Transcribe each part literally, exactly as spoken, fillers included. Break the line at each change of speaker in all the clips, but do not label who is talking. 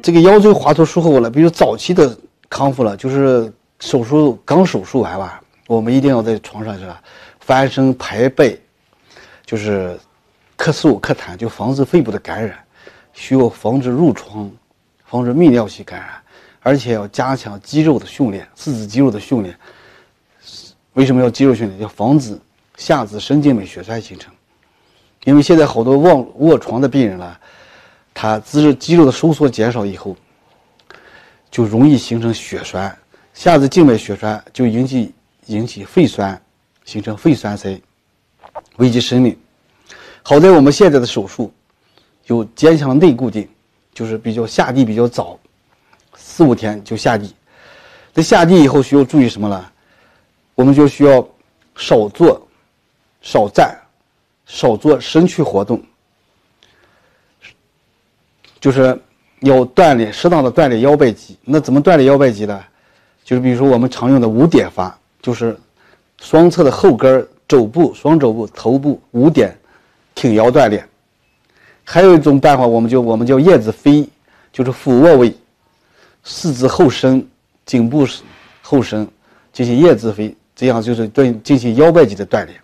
这个腰椎滑脱术后了，比如早期的康复了，就是手术刚手术完吧，我们一定要在床上是吧，翻身排背，就是咳嗽咳痰，就防止肺部的感染，需要防止褥疮，防止泌尿系感染，而且要加强肌肉的训练，四肢肌肉的训练。为什么要肌肉训练？要防止下肢深静脉血栓形成。因为现在好多卧卧床的病人了，他肢肌肉的收缩减少以后，就容易形成血栓，下肢静脉血栓就引起引起肺栓，形成肺栓塞，危及生命。好在我们现在的手术有坚强内固定，就是比较下地比较早，四五天就下地。在下地以后需要注意什么呢？我们就需要少坐、少站、少做伸屈活动，就是要锻炼适当的锻炼腰背肌。那怎么锻炼腰背肌呢？就是比如说我们常用的五点法，就是双侧的后跟、肘部、双肘部、头部五点挺腰锻炼。还有一种办法，我们就我们叫燕子飞，就是俯卧位，四肢后伸，颈部后伸，进行燕子飞，这样就是对进行腰背肌的锻炼。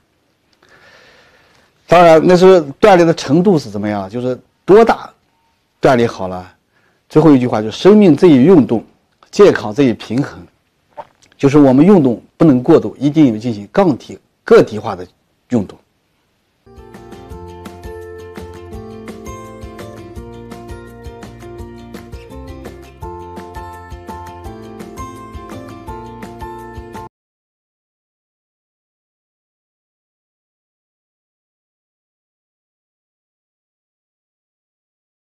当然，那是锻炼的程度是怎么样？就是多大锻炼好了。最后一句话就是：生命在于运动，健康在于平衡。就是我们运动不能过度，一定要进行个体个体化的运动。